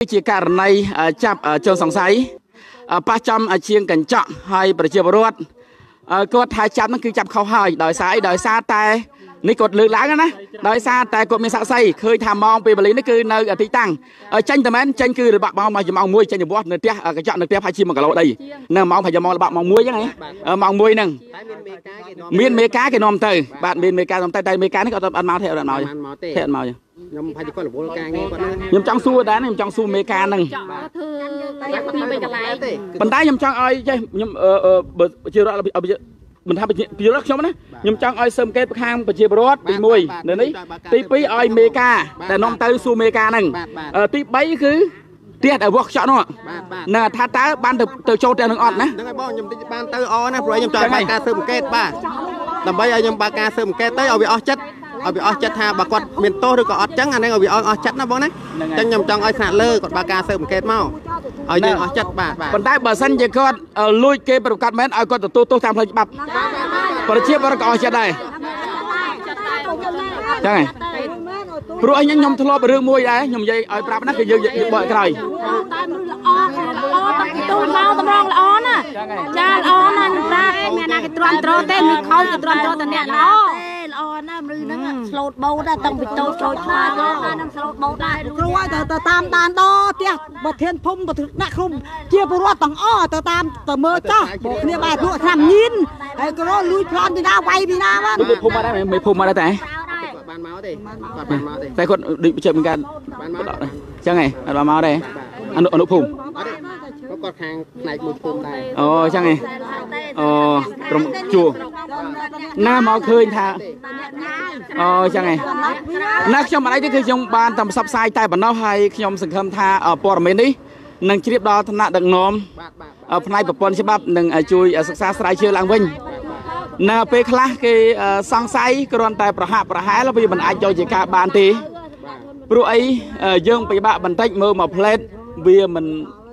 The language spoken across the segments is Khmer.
ជាករណីចាប់ចូលសង្ស័យប៉ះចំជាងកញ្ចក់ហើយប្រជាពលរដ្ឋគាត់ថាចាប់ហ្នឹងគឺចាប់ខុសហើយដោយសារតែនេះគាត់លើកឡើងណាដោយសារតែគាត់មានស័ក្តិសិទ្ធិឃើញថាម៉ោងពេលវេលានេះគឺនៅទីតាំងចេញតែមែនចេញគឺរបស់ម៉ោង1ចេញទៅវត្តនៅផ្ទះកញ្ចក់នៅផ្ទះផាជា1គីឡូដីនៅម៉ោងប្រហែលម៉ោងរបស់ម៉ោង1អញ្ចឹងម៉ោង1ហ្នឹងមានមេការគេនាំទៅបាទមានមេការនាំទៅតែមេការនេះគាត់អត់មកទេអត់មកខ្ញុំផាច់គាត់រវល់ការងារគាត់ហ្នឹងខ្ញុំចង់សួរដែរខ្ញុំចង់សួរមេការហ្នឹងប៉ុន្តែខ្ញុំចង់ឲ្យចេះខ្ញុំជារដ្ឋមិនថាប្រជារដ្ឋខ្ញុំណាខ្ញុំចង់ឲ្យសើមកេតខាងប្រជាពលរដ្ឋទី1នៅនេះទី2ឲ្យមេការដែលនាំទៅសួរមេការហ្នឹងទី3គឺផ្ទះដែលវោះខ្ចក់នោះនៅថាតើបានទៅចូលទៅនឹងអត់ណាហ្នឹងហើយបងខ្ញុំបានទៅអណាព្រោះខ្ញុំចង់បើកការសើមកេតបាទដើម្បីឲ្យខ្ញុំបើកការសើមកេតទៅឲ្យវាអស់ចិត្តថាបើគាត់មានទោសឬក៏អត់ចឹងអាហ្នឹងឲ្យវាអស់ចិត្តណាបងណាអញ្ចឹងខ្ញុំចង់ឲ្យថ្នាក់លើគាត់បើកការសើមកេតមកឲ្យយើងអស់ចិត្តបាទប៉ុន្តែបើសិនជាគាត់លួចគេប្រកាសមែនឲ្យគាត់ទទួលទោសតាមផ្លូវច្បាប់ប្រជាពលរដ្ឋក៏អស់ចិត្តដែរចឹងហើយព្រោះខ្ញុំធ្លាប់រឿងមួយដែរខ្ញុំនិយាយឲ្យប្រាប់ណាគឺយើងបកក្រោយតែមនុស្សល្អទូមកតម្រងល្អណាចាល្អណាស់ប្រាប់មានណាគេទ្រាំទ្រទេមានខោគេទ្រាំទ្រតែអ្នកល្អណាមនុស្សហ្នឹងស្លូតបោដែរតាំងពីតូចចូលឆ្លាតមកហ្នឹងស្លូតបោដែរគ្រូឲ្យទៅតាមដានដល់ផ្ទះបើធានភូមិអ្នកឃុំជាពលរដ្ឋទាំងអស់ទៅមើលចោះបងគ្នាបែរលក់ឆ្នាំញៀនហើយក៏លួចប្លន់ពីណាវាយពីណាបានមេភូមិមកដែរមេភូមិមកដែរតែបានមកទេគាត់បានមកទេតែគាត់ដូចជិះមានការបានមកដែរចឹងហ៎អត់បានមកដែរអនុភូមិគាត់ខាងផ្នែកមួយភូមិដែរអូចឹងហ៎អូក្រុមជួណាមកឃើញថាអូចឹងហ៎ណាខ្ញុំអត់អីទេគឺខ្ញុំបានតែផ្សព្វផ្សាយតែប៉ុណ្ណោះហើយខ្ញុំសង្ឃឹមថាព័ត៌មាននេះនឹងជ្រាបដល់ឋានៈដឹកនាំផ្នែកប្រព័ន្ធច្បាប់នឹងជួយសិក្សាស្រាវជ្រាវឡើងវិញនៅពេលខ្លះគេសង្ស័យគ្រាន់តែប្រហែលវាមិនអាចយកជាការបានទេព្រោះអីយើងពិបាកបន្តិចមើលមកផ្លេតវាមិន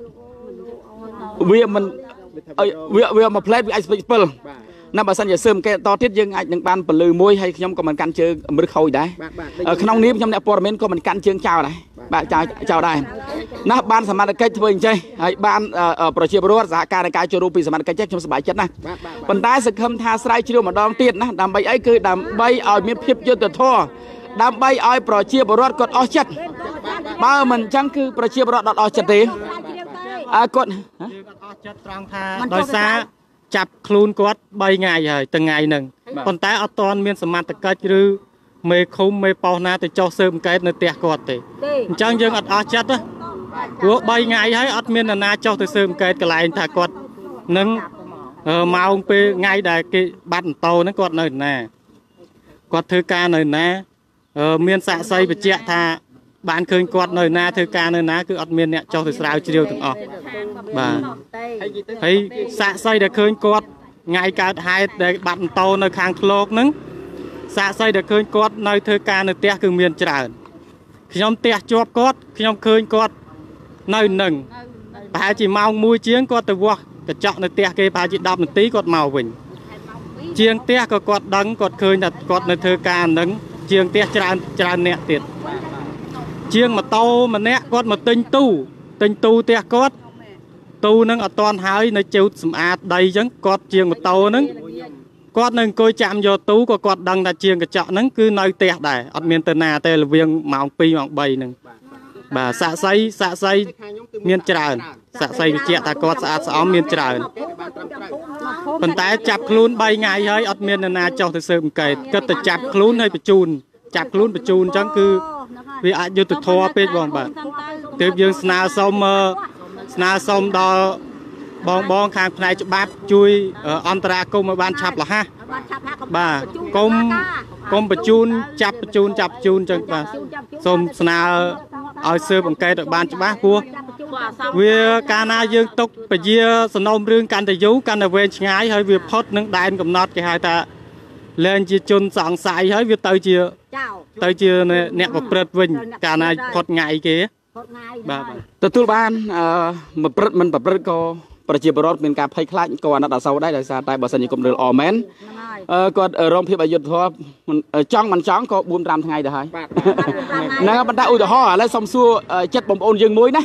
មកផ្លេតវាអាចស្ពេចស្ពិលណាបើសិនជាសើមកេតតទៀតយើងអាចនឹងបានពលឺមួយហើយខ្ញុំក៏មិនកាន់ជើងអមរឹសខូចដែរក្នុងនាមខ្ញុំអ្នកព័ត៌មានក៏មិនកាន់ជើងចោលដែរបាទចោលដែរណាបានសមត្ថកិច្ចធ្វើអញ្ចឹងហើយបានប្រជាពលរដ្ឋសហការនៃការចូលរួមពីសមត្ថកិច្ចខ្ញុំសប្បាយចិត្តណាស់ប៉ុន្តែសង្ឃឹមថាស្រាវជ្រាវម្ដងទៀតណាដើម្បីអីគឺដើម្បីឲ្យមានភាពយុត្តិធម៌ដើម្បីឲ្យប្រជាពលរដ្ឋគាត់អស់ចិត្តបើមិនអញ្ចឹងគឺប្រជាពលរដ្ឋអត់អស់ចិត្តទេគាត់អស់ចិត្តត្រង់ថាដោយសារចាប់ខ្លួនគាត់3ថ្ងៃហើយថ្ងៃហ្នឹងប៉ុន្តែអត់ទាន់មានសមត្ថកិច្ចឬមេឃុំមេប៉ោះណាទៅចោះស៊ើបអង្កេតនៅផ្ទះគាត់ទេអញ្ចឹងយើងអត់អស់ចិត្តណាព្រោះ3ថ្ងៃហើយអត់មាននរណាចោះទៅស៊ើបអង្កេតកន្លែងថាគាត់នឹងម៉ោងពេលថ្ងៃដែលគេបាត់អន្តោហ្នឹងគាត់នៅណាគាត់ធ្វើការនៅណាមានសាក្សីបញ្ជាក់ថាបានឃើញគាត់នៅណាធ្វើការនៅណាគឺអត់មានអ្នកចោះទៅស្រាវជ្រាវទាំងអស់បាទហើយសាក្សីដែលឃើញគាត់ថ្ងៃកើតហេតុដែលបាត់អន្តោនៅខាងធ្លកហ្នឹងសាក្សីដែលឃើញគាត់នៅធ្វើការនៅផ្ទះគឺមានច្រើនខ្ញុំផ្ទះជាប់គាត់ខ្ញុំឃើញគាត់នៅនឹងប្រហែលជាម៉ោង1ជាងគាត់ទៅវាស់កញ្ចក់នៅផ្ទះគេប្រហែលជា10នាទីគាត់មកវិញជាងផ្ទះក៏គាត់ដឹងគាត់ឃើញថាគាត់នៅធ្វើការហ្នឹងជាងផ្ទះច្រើនអ្នកទៀតជាងម៉ូតូម្នាក់គាត់មកទិញទូផ្ទះគាត់ទូនឹងអត់តាន់ហើយនៅជូតសម្អាតដីអញ្ចឹងគាត់ជាងម៉ូតូហ្នឹងគាត់នៅអង្គុយចាំយកទូក៏គាត់ដឹងថាជាងកញ្ចក់ហ្នឹងគឺនៅផ្ទះដែរអត់មានទៅណាទេរវាងម៉ោង2ម៉ោង3ហ្នឹងបាទសាក់សីមានច្រើនសាក់សីវិជាថាគាត់ស្អាតស្អំមានច្រើនប៉ុន្តែចាប់ខ្លួន3ថ្ងៃហើយអត់មាននរណាចោះទៅស៊ើបអង្កេតគិតតែចាប់ខ្លួនហើយបញ្ជូនអញ្ចឹងគឺវាអាចយុត្តិធម៌ពេកបងបាទទើបយើងស្នើសុំដល់បងខាងផ្នែកច្បាប់ជួយអន្តរាគមន៍ឲ្យបានឆាប់រហ័សបាទកុំបញ្ជូនចាប់បញ្ជូនអញ្ចឹងបាទសូមស្នើឲ្យស៊ើបអង្កេតឲ្យបានច្បាស់ព្រោះវាកាលណាយើងទុកពជាសំណុំរឿងកាន់តែយូរកាន់តែវែងឆ្ងាយហើយវាផុតនឹងដែនកំណត់គេហៅថាលែងជាជនសង្ស័យហើយវាទៅជាអ្នកប្រព្រឹត្តវិញកាលណាផុតថ្ងៃគេបាទទទួលបានប្រព្រឹត្តមិនប្រព្រឹត្តក៏ប្រជាពលរដ្ឋមានការភ័យខ្លាចក៏អាណិតអាសូរដែរដោយសារតែបើសិនជាគុំរើអមែនគាត់រងភាពអយុត្តិធម៌ចង់មិនចង់ក៏4-5ថ្ងៃទៅហើយហ្នឹងប៉ុន្តែឧទាហរណ៍ឥឡូវសុំសួរចិត្តបងប្អូនយើងមួយណា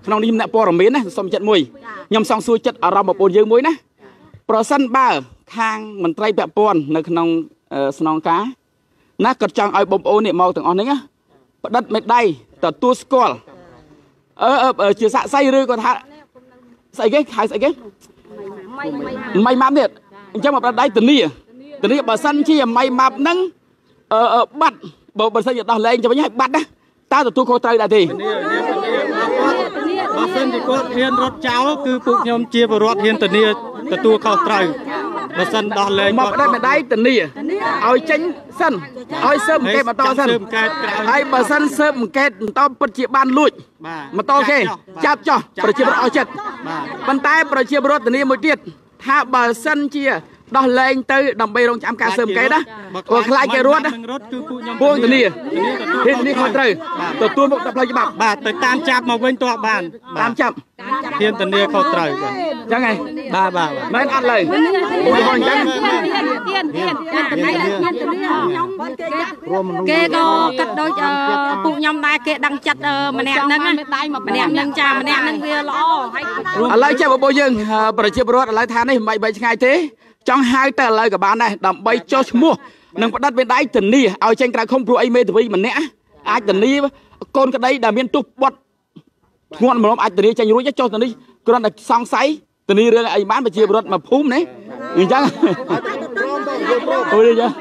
ក្នុងនេះអ្នកព័ត៌មានណាសុំចិត្តមួយខ្ញុំសង្សួរចិត្តអារម្មណ៍បងប្អូនយើងមួយណាប្រសិនបើខាងមន្ត្រីពាក់ព័ន្ធនៅក្នុងស្នងការណាគាត់ចង់ឲ្យបងប្អូននេះមកទាំងអស់នេះណាផ្ដិតមេដៃទទួលស្គាល់ជាសាក់សីឬក៏ថាស្អីគេហៅស្អីគេម៉ៃម៉ាប់នេះអញ្ចឹងមកផ្ដិតដៃធានាបើសិនជាម៉ៃម៉ាប់ហ្នឹងបាត់បើសិនជាដោះលែងទៅវិញឲ្យបាត់ណាតើទទួលខុសត្រូវដែរទេបើសិនជាគាត់ហ៊ានរត់ចោលគឺពួកខ្ញុំជាបរិវត្តហ៊ានធានាទទួលខុសត្រូវបើសិនដោះលែងមកផ្ដិតមេដៃធានាឲ្យចេញសិនឲ្យស៊ើបអង្កេតបន្តសិនហើយបើសិនស៊ើបអង្កេតបន្តពិតជាបានលួចបន្តគេចាប់ចោះប្រជាពលរដ្ឋអស់ចិត្តប៉ុន្តែប្រជាពលរដ្ឋធានាមួយទៀតថាបើសិនជាដោះលែងទៅដើម្បីរងចាំការស៊ើបអង្កេតណាព្រោះខ្លាចគេរត់គឺពួកខ្ញុំពួកធានាខុសត្រូវទទួលមកដល់ផ្លូវច្បាប់បាទទៅតាមចាប់មកវិញតើបានតាមចាប់ធានាធានាខុសត្រូវអញ្ចឹងហ៎បាទមិនអត់ឡើយបងអញ្ចឹងគេក៏គិតដូចពួកខ្ញុំដែរគេដឹងចិត្តម្នាក់ហ្នឹងចាម្នាក់ហ្នឹងវាល្អឥឡូវចេះបងប្អូនយើងប្រជាពលរដ្ឋឥឡូវថានេះមិនបីឆ្ងាយទេចង់ហៅទៅឥឡូវក៏បានដែរដើម្បីចុះឈ្មោះនឹងផ្ដិតមេដៃធានាឲ្យចេញក្រៅឃុំព្រោះអីមេធាវីម្នាក់អាចធានាកូនក្តីដែលមានទោសបត់ធ្ងន់ម្លំអាចធានាចេញរួចចុះធានាគ្រាន់តែសង្ស័យធានារឿងអីបានប្រជាពលរដ្ឋមកភូមិណាអញ្ចឹងអូយចា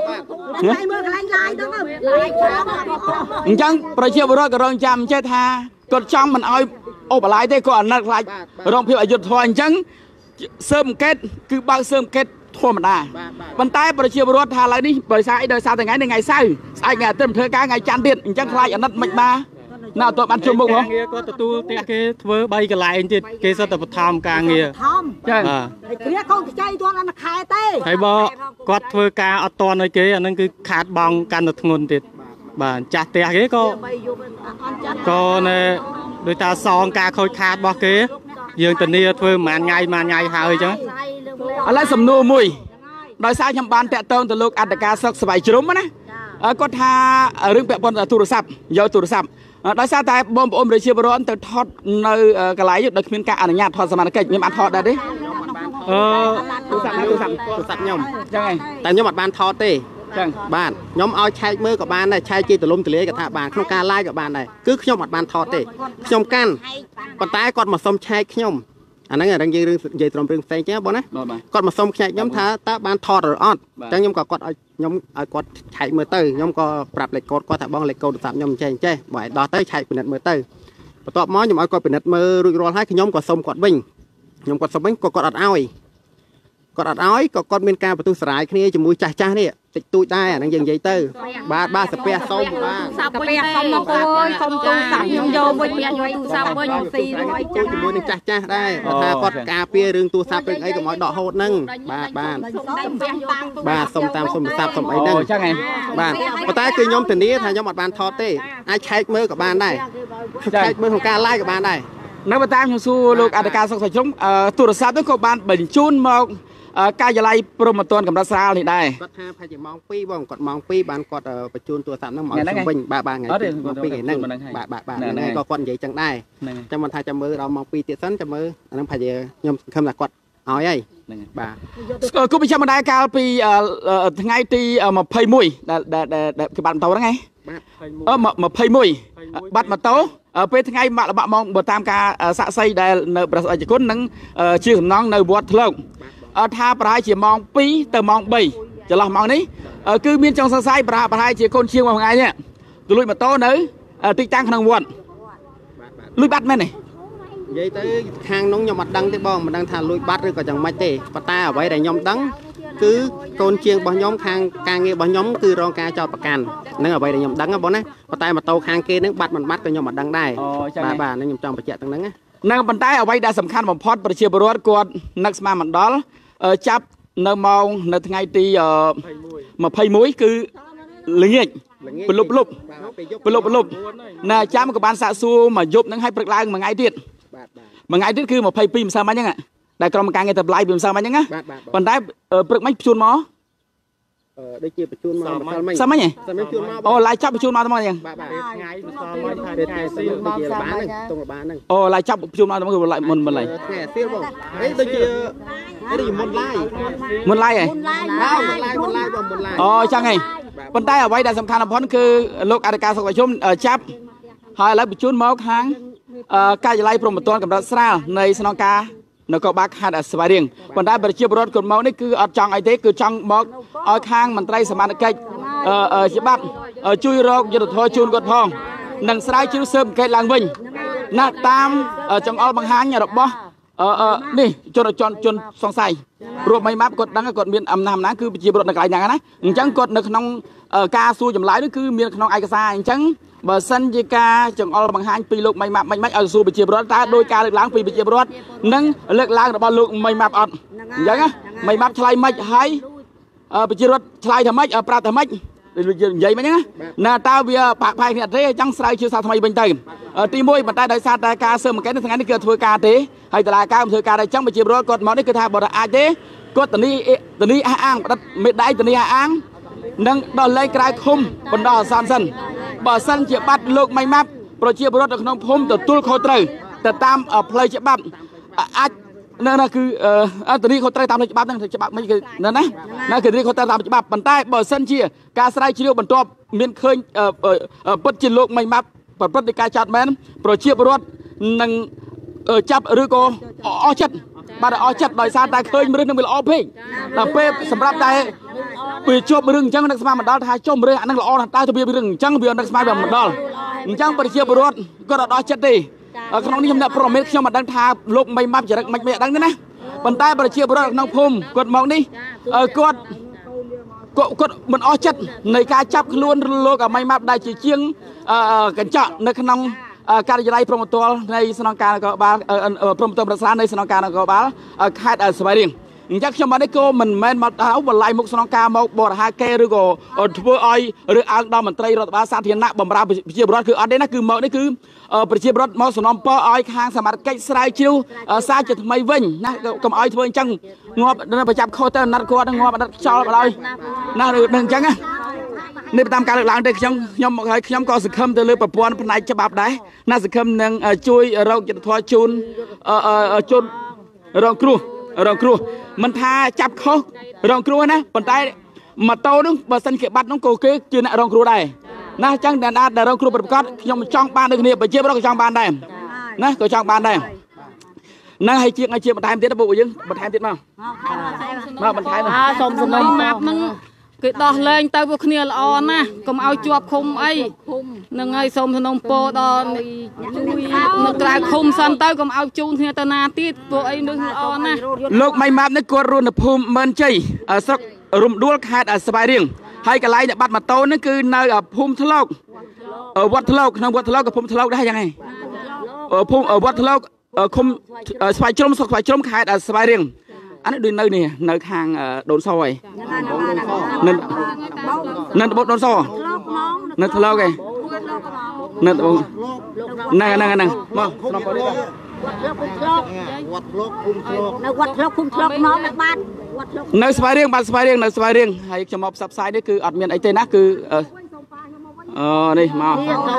អញ្ចឹងប្រជាពលរដ្ឋក៏រងចាំចេះថាគាត់ចង់មិនឲ្យអូបឡាយទេគាត់អាណិតខ្លាចរងភាពអយុត្តិធម៌អញ្ចឹងស៊ើបអង្កេតគឺបើកស៊ើបអង្កេតធម្មតាប៉ុន្តែប្រជាពលរដ្ឋថាឡើយនេះដោយសារអីដោយសារថ្ងៃនេះថ្ងៃសៅរ៍ស្អែកថ្ងៃអាទិត្យធ្វើការថ្ងៃច័ន្ទទៀតអញ្ចឹងខ្លាចអាណិតមិនបានណាអត់បានជុំមុខហ៎គាត់ទទួលផ្ទះគេធ្វើ3កន្លែងទៀតគេសិតតែបឋមការងារចាគ្រាកូនខ្ចីទាន់អត់ខែទេហើយបើគាត់ធ្វើការអត់ទាន់ឲ្យគេអាហ្នឹងគឺខាតបង់កាន់តែធ្ងន់ទៀតបាទចាស់ផ្ទះគេក៏ណែដោយតាសងការខូចខាតរបស់គេយើងធានាធ្វើមួយថ្ងៃហើយអញ្ចឹងឥឡូវសំណួរមួយដោយសារខ្ញុំបានតាក់ទងទៅលោកអត្តការសុខស្បៃជ្រុំណាគាត់ថារឿងពាក់ព័ន្ធទូរស័ព្ទយកទូរស័ព្ទដោយសារតែបងប្អូនប្រជាពលរដ្ឋទៅថតនៅកន្លែងដោយគ្មានការអនុញ្ញាតថតសមាជិកខ្ញុំអាចថតដែរទេទូរស័ព្ទខ្ញុំចឹងហើយតែខ្ញុំអត់បានថតទេចឹងបានខ្ញុំឲ្យឆែកមើលក៏បានដែរឆែកជាទលំទលាយក៏ថាបានក្នុងការ live ក៏បានដែរគឺខ្ញុំអត់បានថតទេខ្ញុំកាន់ប៉ុន្តែគាត់មកសុំឆែកខ្ញុំអាហ្នឹងរឿងនិយាយត្រឹមរឿងផ្សេងចឹងបងណាគាត់មកសុំឆែកខ្ញុំថាតើបានថតឬអត់អញ្ចឹងខ្ញុំក៏គាត់ឲ្យខ្ញុំឲ្យគាត់ឆែកមើលទៅខ្ញុំក៏ប្រាប់លេខកូដគាត់ថាបងលេខកូដទូរស័ព្ទខ្ញុំចេះបើឲ្យដោះទៅឆែកពិនិត្យមើលទៅបន្ទាប់មកខ្ញុំឲ្យគាត់ពិនិត្យមើលរួចរាល់ហើយខ្ញុំក៏សុំគាត់វិញខ្ញុំគាត់សុំវិញក៏គាត់អត់ឲ្យក៏គាត់មានការបន្ទុះស្រាយគ្នាជាមួយចាស់នេះតិចតួចដែរអាហ្នឹងយើងនិយាយទៅបាទសាពះសុំបាទសាពះសុំមកអើយសុំទូរស័ព្ទខ្ញុំយកវិញយកទូរស័ព្ទវិញស៊ីរួចចាស់ជាមួយនឹងចាស់ដែរថាគាត់ការពាររឿងទូរស័ព្ទរឿងអីកុំឲ្យដកហូតហ្នឹងបាទសុំតាមសុំទូរស័ព្ទសុំអីហ្នឹងចឹងហ៎បាទប៉ុន្តែគឺខ្ញុំធានាថាខ្ញុំអត់បានថតទេអាចឆែកមើលក៏បានដែរឆែកមើលក្នុងការ live ក៏បានដែរនៅតាមខ្ញុំសួរលោកអធិការសុខស្បៃជ្រុំទូរស័ព្ទហ្នឹងក៏បានបញ្ជូនមកការិយាល័យព្រមត្តនកម្រិតស្រាលនេះដែរគាត់ថាប្រហែលជាម៉ោង2បងគាត់ម៉ោង2បានគាត់បញ្ជូនទូរស័ព្ទហ្នឹងមកខ្ញុំវិញបាទថ្ងៃ2ហ្នឹងបាទហ្នឹងក៏គាត់និយាយចឹងដែរចាំមិនថាចាំមើលដល់ម៉ោង2ទៀតសិនចាំមើលអាហ្នឹងប្រហែលជាខ្ញុំសង្ឃឹមថាគាត់ឲ្យហើយបាទគូប្រចាំម្ដាយកាលពីថ្ងៃទី21ដែលគេបាត់ម៉ូតូហ្នឹងហ៎21បាត់ម៉ូតូពេលថ្ងៃបាក់លបាក់ម៉ោងបើតាមការសាក់សីដែលនៅប្រសិទ្ធគុណនឹងជាសំណងនៅវត្តធ្លោកថាប្រហែលជាម៉ោង2ទៅម៉ោង3ចន្លោះម៉ោងនេះគឺមានចង់សង្ស័យប្រហែលជាកូនជាងមួយថ្ងៃនេះទៅលួចម៉ូតូនៅទីតាំងក្នុងវត្តលួចបាត់មែនទេនិយាយទៅខាងនោះខ្ញុំអត់ដឹងទេបងមិនដឹងថាលួចបាត់ឬក៏យ៉ាងម៉េចទេប៉ុន្តែអ្វីដែលខ្ញុំដឹងគឺកូនជាងរបស់ខ្ញុំខាងការងាររបស់ខ្ញុំគឺរងការចោទប្រកាន់ហ្នឹងអ្វីដែលខ្ញុំដឹងបងណាប៉ុន្តែម៉ូតូខាងគេហ្នឹងបាត់មិនបាត់ក៏ខ្ញុំអត់ដឹងដែរបាទហ្នឹងខ្ញុំចង់បញ្ជាក់ទាំងហ្នឹងណាប៉ុន្តែអ្វីដែលសំខាន់បំផុតប្រជាពលរដ្ឋគាត់នឹកស្មានមណ្ឌលចាប់នៅម៉ោងនៅថ្ងៃទី21គឺល្ងាចពលប់ណាចាំក៏បានសាកសួរមកយប់ហ្នឹងឲ្យព្រឹកឡើងមួយថ្ងៃទៀតមួយថ្ងៃទៀតគឺ22ម្សិលមិញហ្នឹងដែលក្រុមការងារទៅឡាយពីម្សិលមិញហ្នឹងណាប៉ុន្តែព្រឹកមិញជួនមកได้เกี่ยวประชุมมา sao mấy nhỉ ជួនមក ô lại chấpประชุมมาทำไมยังថ្ងៃសមកពេលថ្ងៃសៀលដូចជាបានហ្នឹងតុងបានហ្នឹង ô lại chấpประชุมมาทำไมคือlạiมุนlại ថ្ងៃសៀលបងអីដូចជាមុនឡាយมุนlại này មុនឡាយបងមុនឡាយ ô chăng này bên tay ở đây là สำคัญพอนคือโลกอาณาการสกัดชุ่มจับហើយឥឡូវបញ្ជូនមកខាងការិយាល័យព្រំប្រទានកម្រិតស្រាលនៃស្នងការនគរបាលខេត្តស្វាយរៀងប៉ុន្តែប្រជាពលរដ្ឋគាត់មកនេះគឺអត់ចង់អីទេគឺចង់មកឲ្យខាងមន្ត្រីសមានកិច្ចច្បាប់ជួយរកយុទ្ធធម៌ជូនគាត់ផងនិងស្រាវជ្រាវស៊ើបអង្កេតឡើងវិញណាតាមចង្អុលបង្ហាញរបស់នេះជនសង្ស័យព្រោះមិនម៉ាប់គាត់ដឹងគាត់មានអំណាចគឺប្រជាពលរដ្ឋនៅកន្លែងហ្នឹងណាអញ្ចឹងគាត់នៅក្នុងការសួរចម្លើយនេះគឺមានក្នុងឯកសារអញ្ចឹងបើសិនជាការចង្អុលបង្ហាញពីលោកមិនម៉ាប់មិនឲ្យសួរប្រជាពលរដ្ឋតើដោយការលើកឡើងពីប្រជាពលរដ្ឋនិងលើកឡើងរបស់លោកមិនម៉ាប់អត់អញ្ចឹងណាមិនម៉ាប់ឆ្លើយមិនហើយប្រជាពលរដ្ឋឆ្លើយថាម៉េចប្រាប់ថាម៉េចនិយាយមិនហ្នឹងណាតើវាបាក់ផាយគ្នាទេអញ្ចឹងស្រាវជ្រាវសារថ្មីវិញទៅទី1ប៉ុន្តែដោយសារតែការស៊ើបអង្កេតនៅថ្ងៃនេះគឺធ្វើការទេហើយតឡាការធ្វើការដែរអញ្ចឹងប្រជាពលរដ្ឋគាត់មកនេះគឺថាបើអាចទេគាត់តនីអះអាងបដិមេដៃតនីអះអាងនិងដោះលែងក្រៅឃុំបណ្ដោះអាសន្នសិនបើសិនជាបាត់លោកមិនម៉ាប់ប្រជាពលរដ្ឋនៅក្នុងភូមិទទួលខុសត្រូវទៅតាមផ្លូវច្បាប់អាចណាគឺតនីខុសត្រូវតាមច្បាប់ហ្នឹងច្បាប់មិនគឺណាគឺតនីខុសត្រូវតាមច្បាប់ប៉ុន្តែបើសិនជាការស្រាវជ្រាវបន្ទាប់មានឃើញពិតជាលោកមិនម៉ាប់ប្រព្រឹត្តនៃការចាត់មែនប្រជាពលរដ្ឋនឹងចាប់ឬក៏អស់ចិត្តបាទអស់ចិត្តដោយសារតែឃើញរឿងនឹងវាល្អពេកដល់ពេលសម្រាប់តែវាជាប់រឿងអញ្ចឹងនឹកស្មានមិនដល់ថាចុំរឿងអានឹងល្អណាស់តើទៅវារឿងអញ្ចឹងវានឹកស្មានវាមិនដល់អញ្ចឹងប្រជាពលរដ្ឋគាត់អត់អស់ចិត្តទេក្នុងនេះខ្ញុំអ្នកប្រមេតខ្ញុំមិនដឹងថាលោកមិនម៉ាប់ចរិតមិនដឹងទេណាប៉ុន្តែប្រជាពលរដ្ឋក្នុងភូមិគាត់មកនេះគាត់មិនអស់ចិត្តនៃការចាប់ខ្លួនលោកមិនម៉ាប់ដែលជាជាងកញ្ចក់នៅក្នុងការិយាល័យព្រំប្រទាននៃស្នងការនគរបាលព្រំប្រទានប្រសានៃស្នងការនគរបាលខេត្តស្វាយរៀងអញ្ចឹងខ្ញុំមកនេះក៏មិនមែនមកបន្លាយមុខស្នងការមកបរិហាកេឬក៏ធ្វើឲ្យឬអើងដល់មន្ត្រីរដ្ឋបាលសាធារណៈបម្រើប្រជាពលរដ្ឋគឺអត់ទេណាគឺមកនេះគឺប្រជាពលរដ្ឋមកសំណូមពរឲ្យខាងសមាជិកស្រាវជ្រាវសារជាថ្មីវិញណាកុំឲ្យធ្វើអញ្ចឹងងាប់ប្រចាំខុសទៅអាណត្តិគាត់ងាប់អាណត្តិខ្យល់បណ្ដោយណានឹងអញ្ចឹងណានេះតាមការលើកឡើងទៅខ្ញុំក៏សង្ឃឹមទៅលើប្រព័ន្ធផ្នែកច្បាប់ដែរណាសង្ឃឹមនឹងជួយរកយុត្តិធម៌ជូនរងគ្រោះមិនថាចាប់ខុសរងគ្រោះណាប៉ុន្តែម៉ូតូនោះបើសិនគេបាត់នោះក៏គេជាអ្នករងគ្រោះដែរណាអញ្ចឹងដែលរងគ្រោះប្រកបខ្ញុំចង់បានដូចគ្នាប្រជាពលរដ្ឋក៏ចង់បានដែរណាក៏ចង់បានដែរណាឲ្យជាបន្ថែមទៀតពួកយើងបន្ថែមទៀតមកបន្ថែមសូមសំណូមម៉ាប់ហ្នឹងគេដោះលែងទៅពួកគ្នាល្អណាស់កុំឲ្យជាប់ឃុំអីនឹងហើយសូមសំណូមពរដល់ជួយនៅក្រៅឃុំសិនទៅកុំឲ្យជូនគ្នាទៅណាទៀតពួកអីនឹងល្អណាស់លោកមិនម៉ាប់នេះគាត់រស់នៅភូមិមើនជ័យស្រុករំដួលខេត្តស្វាយរៀងហើយកន្លែងដែលបាត់ម៉ូតូនេះគឺនៅភូមិថ្លោកវត្តថ្លោកក្នុងវត្តថ្លោកក៏ភូមិថ្លោកដែរយ៉ាងហ្នឹងភូមិវត្តថ្លោកឃុំស្វាយជ្រុំស្រុកស្វាយជ្រុំខេត្តស្វាយរៀងអានេះដូចនៅខាងដូនសហើយនៅត្បូងដូនសនៅថ្លោកឯងនៅត្បូងហ្នឹងមកស្នំបនេះវត្តថ្លោកភូមិថ្លោកនៅវត្តថ្លោកភូមិថ្លោកមកនៅបាត់នៅស្វាយរៀងបាត់ស្វាយរៀងនៅស្វាយរៀងហើយខ្ញុំមកផ្សព្វផ្សាយនេះគឺអត់មានអីទេណាគឺនេះមក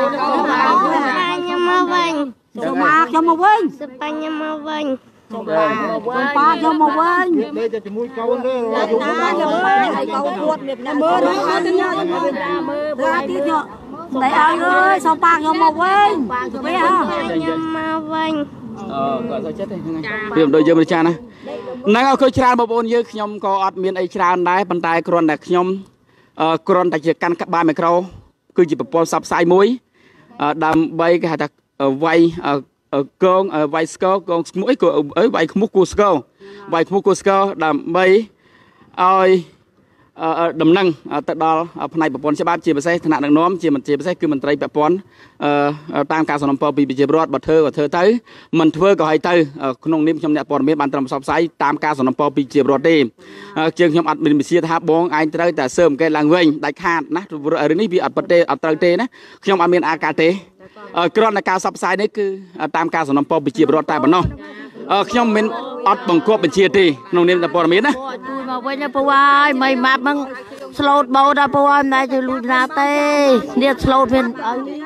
ខ្ញុំមកវិញខ្ញុំមកវិញសបាញ់ខ្ញុំមកវិញប៉ាខ្ញុំមកវិញនេះទៅជាមួយកូនទេខ្ញុំមកហើយកូនពួតមើលទៅញ៉ាំមើលទៅទៀតតែឲ្យសូមប៉ាខ្ញុំមកវិញវាខ្ញុំមកវិញគាត់ទៅចិត្តទេហ្នឹងហើយវាដូចយើងមិនចាស់ណាហ្នឹងអរគុណច្រើនបងប្អូនយើងខ្ញុំក៏អត់មានអីច្រើនដែរប៉ុន្តែគ្រាន់តែខ្ញុំគ្រាន់តែជាកាន់ក្បាលមីក្រូគឺជាប្រព័ន្ធផ្សព្វផ្សាយមួយដើម្បីគេហៅថាវាយកងវាយស្គរកងស្មុយក៏វាយខ្មុះគូស្គរវាយខ្មុះគូស្គរដើម្បីឲ្យដំណឹងទៅដល់ផ្នែកប្រព័ន្ធច្បាប់ជាពិសេសថ្នាក់ដឹកនាំជាពិសេសគឺមន្ត្រីពាក់ព័ន្ធតាមការសំណូមពរពីប្រជាពលរដ្ឋបើធ្វើក៏ធ្វើទៅមិនធ្វើក៏ឲ្យទៅក្នុងនាមខ្ញុំអ្នកព័ត៌មានបានត្រឹមផ្សព្វផ្សាយតាមការសំណូមពរពីប្រជាពលរដ្ឋទេជាងខ្ញុំអត់មានវិជាថាបងឯងត្រូវតែស៊ើបអង្កេតឡើងវិញដាច់ខាតណារឿងនេះវាអត់ពិតទេអត់ត្រូវទេណាខ្ញុំអត់មានអាការទេគ្រាន់តែការផ្សព្វផ្សាយនេះគឺតាមការសំណូមពរពីប្រជាពលរដ្ឋតែប៉ុណ្ណោះខ្ញុំមិនអត់បង្គាប់បញ្ជាទេក្នុងនាមតែព័ត៌មានណាជួយមកវិញពូអើយមិនម៉ាប់ហ្នឹង slot bầu ra bầu em này thì lùi ra tê điệt slot bên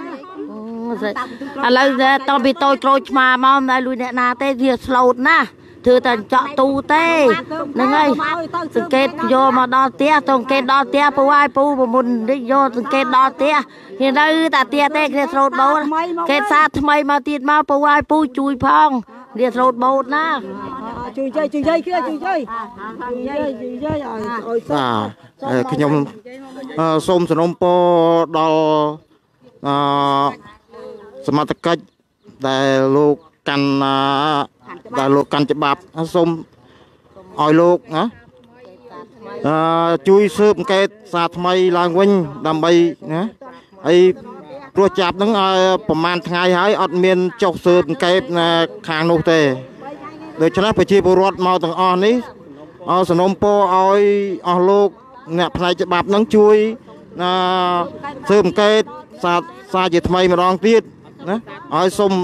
lấy ra tao bị tôi trôi mà em này lùi ra tê điệt slot na thưa tần chọn tu tê nâng ơi từng kết vô mà đo tia từng kết đo tia bầu ai bầu mà muốn đi vô từng kết đo tia hiện đây ta tia tê điệt slot bầu kết sát mày mà tiền mà bầu ai bầu chui phong điệt slot bầu na chui chơi kia chui chơi khi nhom xôm sân ông po đoสมัติกัจแต่ลูกกันจะบับส้มอ้อยลูกนะช่วยซื้อเกตสาทำไมลางวิ่งดำใบนะไอ้ตัวจับนั่งประมาณไงหายอดเมียนจกซื้อเกตคางโนเตโดยฉะนั้นไปชีบรถมาตั้งอ่อนนี้เอาสนมโปอ้อยลูกเนี่ยพลายจะบับนั่งช่วยซื้อเกตสาจะทำไมมาลองตีดนะอ้อยส้ม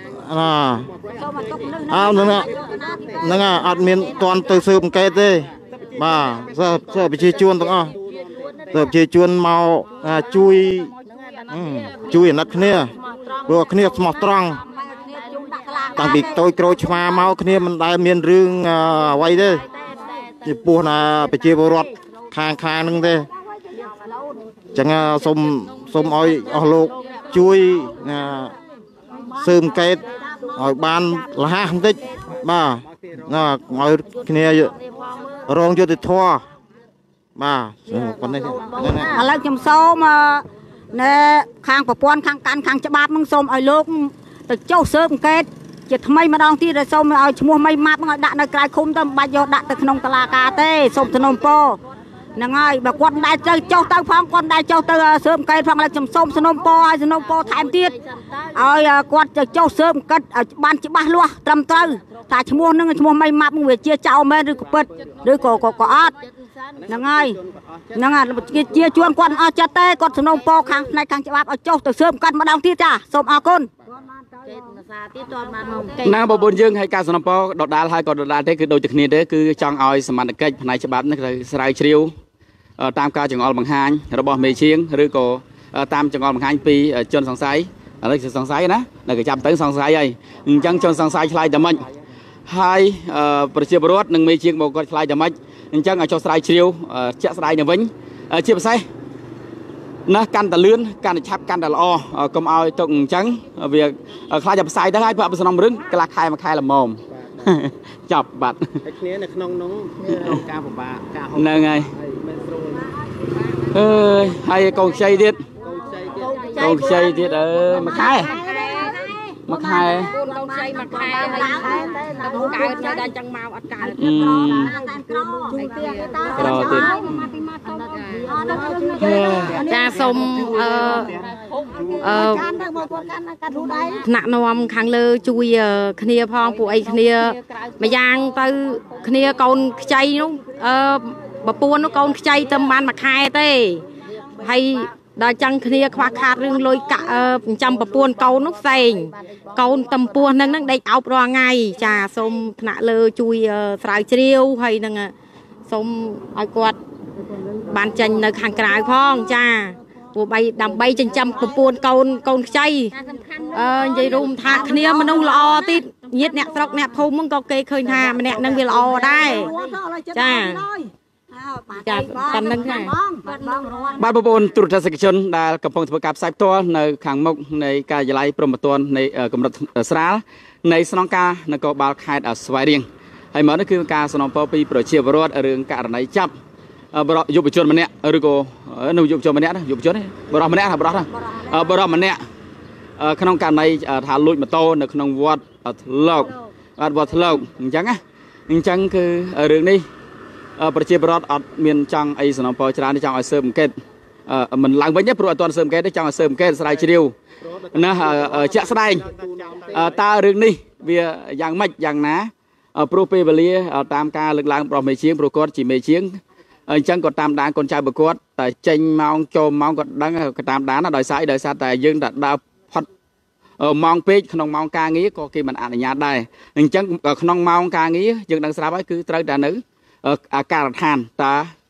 นั่งอัดเมียนตอนตื่นซื้อเกตเลยบ่าเสิร์ฟไปชี้ชวนตั้งเสิร์ฟชี้ชวนเมาช่วยนัดเนี่ยรัวเนี่ยสมองตรังตั้งปีโตยโกรชมาเมาเนี่ยมันได้เมียนเรื่องไว้เลยจีปูน่ะไปชี้บรถคางนึงเลยจังส้มอ้อยลูกช่วยซื้อเกตอ้อยบานละห้าติดบ่าอ้อยเนี่ยรองจุดทั่วบ่าคนนี้อะไรจำโซ่มาเนี่ยข้างประปวนข้างกันข้างจะบาดมึงส้มอ้อยลูกแต่เจ้าซื้อเกตจะทำไมมาดองที่ได้ส้มเอาชั่วโมงไม่มามึงเอาดักในกลายคุ้มตั้งใบยอดักแต่ขนมตลาดกาเต้ส้มถนนโปนั่งไงแบบคนได้เจ้าเต้าฟังคนได้เจ้าเต้าเสริมเกยฟังแล้วจำส้มสนมโปไอ้สนมโปแถมติดเอาคนจะเจ้าเสริมกัดบ้านจิบ้าลัวตรำเต้าถ้าชั่วโมงนึงชั่วโมงไม่มามึงเวทเชี่ยเจ้าแม่หรือก็เปิดหรือก็อัดนั่งไงเชี่ยชวนคนเอาจัดเต้คนสนมโปขังในขังจิบ้าเอาเจ้าเสริมกันมาดองที่จ้าส้มเอาคนนางบบุญยังให้การสนับสนุนดอกดาลให้ก่อนดอกดาลได้คือโดยจากนี้เด้อคือจังอ้อยสมัติเกิดในฉบับนั่นคือสลายชิวตามการจังอ้อยบางฮันระบบเมชิงหรือก็ตามจังอ้อยบางฮันปีจนสองไซอะไรคือสองไซนะนั่นคือจำตั้งสองไซไอ้จังจนสองไซคลายแต่มันให้ประชีพรถหนึ่งเมชิงบอกก็คลายแต่มันจังเอาสลายชิวเจ้าสลายเนี่ยวิ่งเชียบไซนะกันแต่เลื่อนกันชับกันแต่ละก็เอาตรงจังเวียคลายจับไซได้ให้เพื่อเป็นสนองรึงกลาคายมาคายละมอมจับบัตรไอ้เนี้ยในขนมน้องกาผมบ้ากาหอมนั่นไงให้กองใจเด็ดกองใจเด็ดมาคายมาคายรอติดจ้าส้มหนักนวมขังเลยจุยขณีพองปุ๋ยขณีมาย่างไปขณีกอนใจนู้บปูนกอนใจเติมมันมาคายเต้ให้ได้จังขณีคว้าขาดเรื่องลอยกะจำปะปวนเกานุกเซงเกาตำปวนนั่งได้เอาปลาไงจ่าส้มหนักเลยจุยสายเชียวให้นั่งส้มไอ้กวดบานจันในขังกลายพ้องจ้าปูใบดำใบจังจำปะปวนเกาใจใจรุมทาขณีมันนุ่งละอติดยึดเนี่ยตรอกเนี่ยพูมึงก็เกยเคยทามันเนี่ยนั่งเวลาได้จ้าจากตอนนั้นไงบ้านประปนตรุษศกิจชนได้กำปองประกาศสายตัวในขังมุกในการยายโปรโมตัวในกำลังสระในสนองกาในกบาลคายสวายเรียงให้เหมือนนั่นคือการสนองปอปีโปรเชียบรอดเรื่องการในจับบรอยุบชนมันเนี่ยหรือก็หนูยุบชนมันเนี่ยนะยุบชนนี่บรอมันเนี่ยบรอนะบรอมันเนี่ยขนมการในฐานลุยมาโตในขนมวัดโลกวัดโลกจังไงจังคือเรื่องนี้ประชีพรถอัดเมียนจังไอสนองปอชราในจังไอเสริมเกตมันหลังไปเนี่ยปลุกตัวเสริมเกตได้จังไอเสริมเกตสลายชิวนะเจ้าสลายตาเรื่องนี้เบียอย่างไม่อย่างนะโปรเปเบลีตามการเลือกล้างปลอมเมชิงโปรกอดจีเมชิงจังก็ตามด่านคนชายบุกอดแต่เจงมองโจมมองก็ดังก็ตามด่านน่ะโดยสายโดยซาแต่ยังดัดดาวพัดมองเป๊กขนมมองกางี้ก็กี่มันอ่านยาได้จังขนมมองกางี้ยังดังสลายไว้คือตรัยด่านนึกอาการทานตา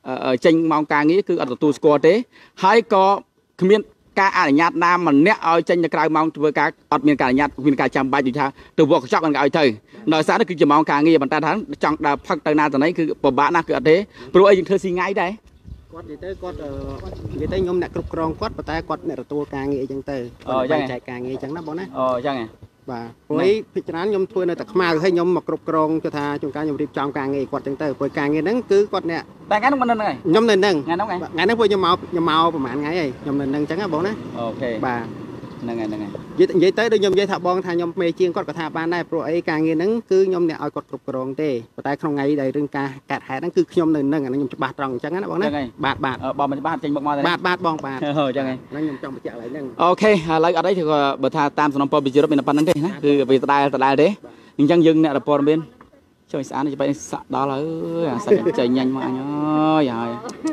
ចេញម៉ោងការងារគឺអត់ទទួលស្គាល់ទេហើយក៏គ្មានការអនុញ្ញាតណាម្នាក់ឲ្យចេញទៅក្រៅម៉ោងធ្វើការអត់មានការអនុញ្ញាតមានការចាំបាច់ដូចថាទៅវត្តកញ្ចក់មិនឲ្យទៅដោយសារគឺជាម៉ោងការងារប៉ុន្តែថាចង់ដើរផឹកទៅណាទៅណីគឺពិបាកណាស់គឺអត់ទេព្រោះអីយើងធ្វើស៊ីថ្ងៃដែរគាត់និយាយទៅខ្ញុំអ្នកគ្រប់គ្រងគាត់ប៉ុន្តែគាត់អ្នកទទួលការងារអីចឹងទៅគាត់ចែកការងារអញ្ចឹងណាបងណាអញ្ចឹងហ៎បាទព្រោះភិជាច្រើនខ្ញុំធ្វើនៅតែខ្មៅហើយខ្ញុំមកគ្រប់គ្រងគឺថាជួនកាលខ្ញុំរៀបចំការងារគាត់ចឹងទៅព្រោះការងារហ្នឹងគឺគាត់អ្នកតែថ្ងៃហ្នឹងមិននៅហ្នឹងខ្ញុំនៅហ្នឹងថ្ងៃហ្នឹងព្រោះខ្ញុំមកប្រហែលថ្ងៃហើយខ្ញុំនៅហ្នឹងចឹងណាបងណាអូខេបាទហ្នឹងហើយនិយាយទៅដូចខ្ញុំនិយាយថាបងថាខ្ញុំមេជាងគាត់ក៏ថាបានដែរព្រោះអីការងារហ្នឹងគឺខ្ញុំអ្នកឲ្យគាត់គ្រប់គ្រងទេប៉ុន្តែក្នុងថ្ងៃដែលរឿងការកាត់ហេតុហ្នឹងគឺខ្ញុំនៅហ្នឹងអាហ្នឹងខ្ញុំច្បាស់ត្រង់អញ្ចឹងណាបងណាបាទបងមិនច្បាស់ចេញមុខមកទេបាទបងបាទអញ្ចឹងហ្នឹងខ្ញុំចង់បញ្ជាក់ឡើយហ្នឹងអូខេឥឡូវអត់អីគឺបើថាតាមសំណុំពរវិជ្ជាមានប៉ុណ្្នឹងទេណាគឺវាដដែលទេអញ្ចឹងយើងអ្នករពតមានជួយស្អាតនេះបែរសាក់ដល់ហើយអាសាច់ចេញញ៉ាញ់មកអញអើយហើយ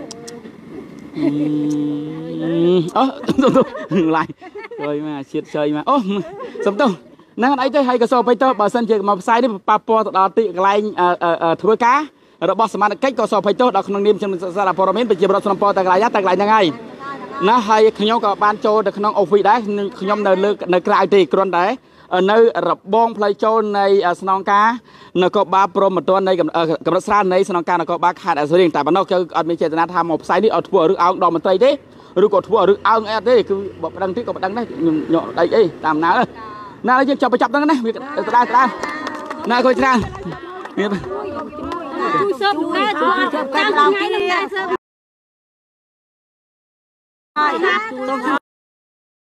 ឡាយជួយមកជាតិជ័យមកអូសំទោសហ្នឹងអត់អីទេហើយកសោបៃតើបើសិនជាមកផ្សាយនេះប៉ះពាល់ទៅដល់ទីកន្លែងធ្វើការរបស់សមាជិកក៏សោបៃតើដល់ក្នុងនាមជំនុំសារព័ត៌មានប្រជាប្រដ្ឋសំពរតែកន្លែងហ្នឹងហើយណាហើយខ្ញុំក៏បានចូលទៅក្នុងអូហ្វីសដែរខ្ញុំនៅក្រៅទេគ្រាន់តែនៅរបងផ្លូវចូលនៃស្នងការនគរបាលព្រំប្រទាននៃកម្រិតស្រាលនៃស្នងការនគរបាលខេត្តអេសរៀងតែប៉ុណ្ណោះគឺអត់មានចេតនាថាមកផ្សាយនេះឲ្យធ្វើរឿងអោងដល់មន្ត្រីទេឬក៏ធ្វើរឿងអោងអត់ទេគឺបើប្តឹងទៀតក៏ប្តឹងដែរខ្ញុំញក់ដៃអីតាមណាណាយើងចាប់ហ្នឹងណាវាដដែលណាគួយច្រើនមានជួយសើបដែរតាមថ្ងៃហ្នឹងដែរសើប